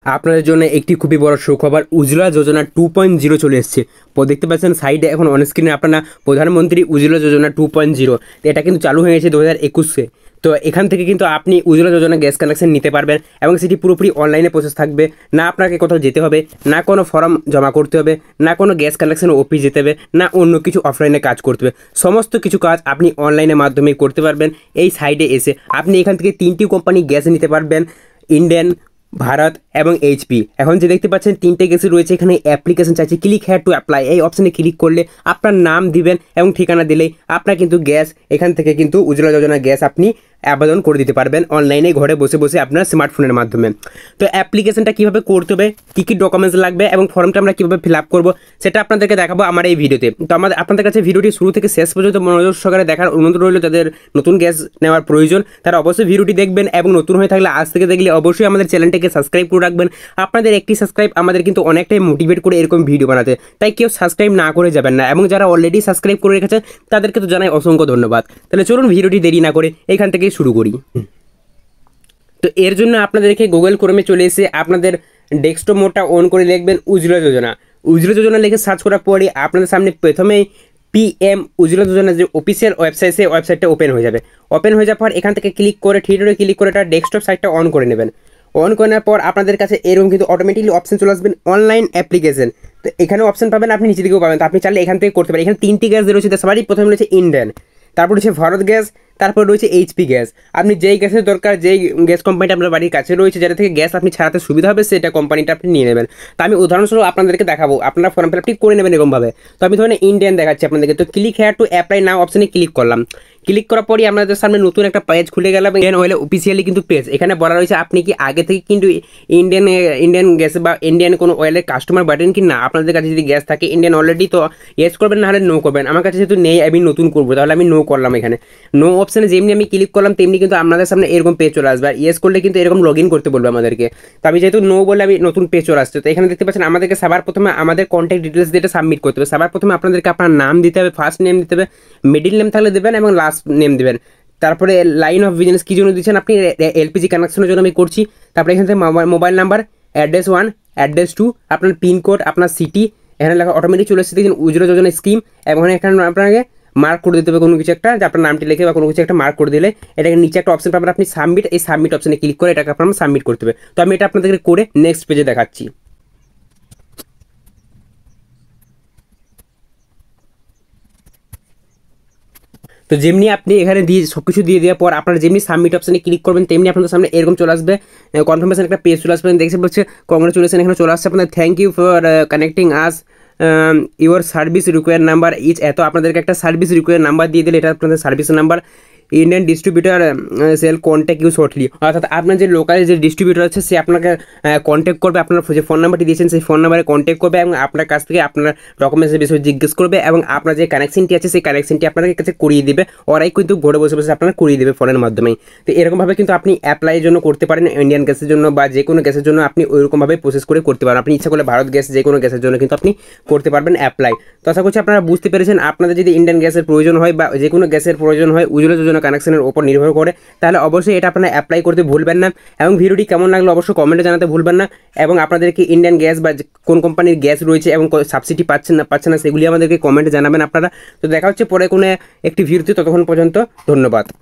আপনাদের জন্য একটি খুবই বড় সুখবর, উজ্জ্বলা যোজনা 2.0 চলে এসেছে। দেখতে পাচ্ছেন সাইডে এখন অনস্ক্রিনে আপনারা প্রধানমন্ত্রী উজ্জ্বলা যোজনা 2.0 এটা কিন্তু চালু হয়ে গেছে 2021-এ। তো এখান থেকে কিন্তু আপনি উজ্জ্বলা যোজনা গ্যাস কানেকশন নিতে পারবেন এবং সেটি পুরোপুরি অনলাইনে প্রসেস থাকবে। না আপনাকে কোথাও যেতে হবে, না কোনো ফর্ম জমা করতে হবে, না কোনো গ্যাস কানেকশন অফিস যেতে হবে, না অন্য কিছু অফলাইনে কাজ করতে হবে। সমস্ত কিছু কাজ আপনি অনলাইনের মাধ্যমে করতে পারবেন। এই সাইডে এসে আপনি এখান থেকে 3টি কোম্পানি গ্যাস নিতে পারবেন, ইন্ডিয়ান, ভারত এবং এইচপি। এখন যে দেখতে পাচ্ছেন 3টে গ্যাসই রয়েছে। এখানে অ্যাপ্লিকেশন চাইছে, ক্লিক হেয়ার টু অ্যাপ্লাই, এই অপশানে ক্লিক করলে আপনার নাম দিবেন এবং ঠিকানা দিলেই আপনার কিন্তু গ্যাস এখান থেকে কিন্তু উজ্জ্বলা যোজনা গ্যাস আপনি আবেদন করে দিতে পারবেন অনলাইনে ঘরে বসে বসে আপনার স্মার্টফোনের মাধ্যমে। তো অ্যাপ্লিকেশনটা কীভাবে করতে হবে, কী কী ডকুমেন্টস লাগবে এবং ফর্মটা আমরা কীভাবে ফিল আপ করবো সেটা আপনাদেরকে দেখাবো আমার এই ভিডিওতে। তো আপনাদের কাছে ভিডিওটি শুরু থেকে শেষ পর্যন্ত মনোযোগ সহকারে দেখার অনুরোধ রইল। যাদের নতুন গ্যাস নেওয়ার প্রয়োজন তারা অবশ্যই ভিডিওটি দেখবেন এবং নতুন হয়ে থাকলে আজ থেকে দেখলে অবশ্যই আমাদের চ্যানেলটাকে সাবস্ক্রাইব করে রাখবেন। আপনাদের একটি সাবস্ক্রাইব আমাদের কিন্তু অনেকটাই মোটিভেট করে এরকম ভিডিও বানাতে, তাই কেউ সাবস্ক্রাইব না করে যাবেন না। এবং যারা অলরেডি সাবস্ক্রাইব করে রেখেছে তাদেরকে তো জানাই অসংখ্য ধন্যবাদ। তাহলে চলুন ভিডিওটি দেরি না করে এখান থেকেই শুরু করি। তো এর জন্য আপনাদেরকে গুগল ক্রোমে চলে এসে আপনাদের ডেস্কটপ মোডটা অন করে লিখবেন উজ্জ্বলা যোজনা। উজ্জ্বলা যোজনা লিখে সার্চ করার পরে আপনাদের সামনে প্রথমেই PM উজ্জ্বলা যোজনা যে অফিসিয়াল ওয়েবসাইট, সেই ওয়েবসাইটটা ওপেন হয়ে যাবে। ওপেন হয়ে যাওয়ার পর এখান থেকে ক্লিক করে থিয়েটারে ক্লিক করে এটা ডেস্কটপ সাইটটা অন করে নেবেন। অন করে নেওয়ার পর আপনাদের কাছে এরকম কিন্তু অটোমেটিকলি অপশন চলে আসবেন অনলাইন অ্যাপ্লিকেশন। তো এখানেও অপশন পাবেন, আপনি নিচে দিকেও পাবেন। তো আপনি চাইলে এখান থেকে করতে পারেন। এখানে 3টি গ্যাস রয়েছে, সবারই প্রথমে রয়েছে ইন্ডিয়ান, তারপর রয়েছে ভারত গ্যাস, তারপর রয়েছে এইচপি গ্যাস। আপনি যেই গ্যাসের দরকার, যেই গ্যাস কোম্পানিটা আপনার বাড়ির কাছে রয়েছে, যেটা থেকে গ্যাস আপনি ছাড়াতে সুবিধা হবে সেটা কোম্পানিটা আপনি নিয়ে নেবেন। তো আমি উদাহরণস্বরূপ আপনাদেরকে দেখাবো, আপনারা ফর্ম ফিল আপটি করে নেবেন এরকমভাবে। তো আমি ধরেন ইন্ডিয়ান দেখাচ্ছি আপনাদেরকে। তো click here to apply now অপশানে ক্লিক করলাম। ক্লিক করার পরই আপনাদের সামনে নতুন একটা পেজ খুলে গেল। ইন্ডিয়ান অয়েলের অফিসিয়ালি কিন্তু পেজ, এখানে বলা রয়েছে আপনি কি আগে থেকে কিন্তু ইন্ডিয়ান গ্যাস বা ইন্ডিয়ান কোনো অয়েলের কাস্টমার বাটেন কি না। আপনাদের কাছে যদি গ্যাস থাকে ইন্ডিয়ান অলরেডি, তো ইয়েস করবেন, না হলে নো করবেন। আমার কাছে যেহেতু নেই, আমি নতুন করবো, তাহলে আমি নো করলাম। এখানে নো অপশানে যেমনি আমি ক্লিক করলাম তেমনি কিন্তু আপনাদের সামনে এরকম পেজ চলে আসবে। আর ইয়েস করলে কিন্তু এরকম লগ ইন করতে বলবে আমাদেরকে। তো আমি যেহেতু নো বলে আমি নতুন পেজ চলে আসছে। তো এখানে দেখতে পাচ্ছেন আমাদেরকে সবার প্রথমে আমাদের কন্ট্যাক্ট ডিটেলস দিয়ে সাবমিট করতে হবে। সবার প্রথমে আপনাদেরকে আপনার নাম দিতে হবে, ফার্স্ট নেম দিতে হবে, মিডিল নেম থাকলে দেবেন এবং লাস্ট নেম দেবেন। তারপরে লাইন অফ বিজনেস কী জন্য দিচ্ছেন আপনি, LPG কানেকশনের জন্য আমি করছি। তারপরে এখান থেকে মোবাইল নাম্বার, অ্যাড্রেস 1, অ্যাড্রেস 2, আপনার পিনকোড, আপনার সিটি, এখানে লেখা অটোমেটিক চলে এসেছে দেখুন উজ্জ্বলা যোজনা স্কিম। এবং এখানে আপনাকে মার্ক করে দিতে হবে কোনো কিছু একটা, যে আপনার নামটি লিখে বা কোনো কিছু একটা মার্ক করে দিলে এটাকে নিচে একটা অপশন পাবেন আপনি সাবমিট, এই সাবমিট অপশনে ক্লিক করে এটাকে আপনার সাবমিট করতে হবে। তো আমি এটা আপনাদেরকে করে নেক্সট পেজে দেখাচ্ছি। তো যেমনি আপনি এখানে দিয়ে সব কিছু দিয়ে দেওয়ার পর আপনারা যেমনি সাবমিট অপশানে ক্লিক করবেন তেমনি আপনাদের সামনে এরকম চলে আসবে কনফার্মেশন একটা পেজ চলে আসবে। দেখতে পাচ্ছে কংগ্রেচুলেশন, এখানে চলে আসছে আপনাদের thank you for connecting us, your service require number is এত। আপনাদেরকে একটা সার্ভিস রিকোয়ার নাম্বার দিয়ে দিলে এটা আপনাদের service number. Indian distributor shall contact you shortly, অর্থাৎ আপনার যে লোকাল যে ডিস্ট্রিবিউটার আছে সে আপনাকে কন্ট্যাক্ট করবে, আপনার যে ফোন নাম্বারটি দিয়েছেন সেই ফোন নাম্বারে কন্ট্যাক্ট করবে এবং আপনার কাছ থেকে আপনার ডকুমেন্টসের বিষয়ে জিজ্ঞেস করবে এবং আপনার যে কানেকশনটি আছে সেই কানেকশনটি আপনাদের কাছে করিয়ে দেবে। ওরাই কিন্তু ঘরে বসে বসে আপনারা করিয়ে দেবে ফোনের মাধ্যমেই। তো এরকমভাবে কিন্তু আপনি অ্যাপ্লাইয়ের জন্য করতে পারেন, ইন্ডিয়ান গ্যাসের জন্য বা যে কোনো গ্যাসের জন্য আপনি ওইরকমভাবে প্রসেস করে করতে পারেন। আপনি ইচ্ছা করলে ভারত গ্যাস যে কোনো গ্যাসের জন্য কিন্তু আপনি করতে পারবেন অ্যাপ্লাই। তো আশা করছি আপনারা বুঝতে পেরেছেন। আপনাদের যদি ইন্ডিয়ান গ্যাসের প্রয়োজন হয় বা যে কোনো গ্যাসের প্রয়োজন হয় উজ্জ্বলা যোজনা কানেকশনের ওপর নির্ভর করে, তাহলে অবশ্যই এটা আপনারা অ্যাপ্লাই করতে ভুলবেন না। এবং ভিডিওটি কেমন লাগলো অবশ্যই কমেন্টে জানাতে ভুলবেন না। এবং আপনাদেরকে ইন্ডিয়ান গ্যাস বা কোন কোম্পানির গ্যাস রয়েছে এবং সাবসিডি পাচ্ছেন না সেগুলি আমাদেরকে কমেন্টে জানাবেন আপনারা। তো দেখা হচ্ছে পরে কোনো একটি ভিডিওতে, ততক্ষণ পর্যন্ত ধন্যবাদ।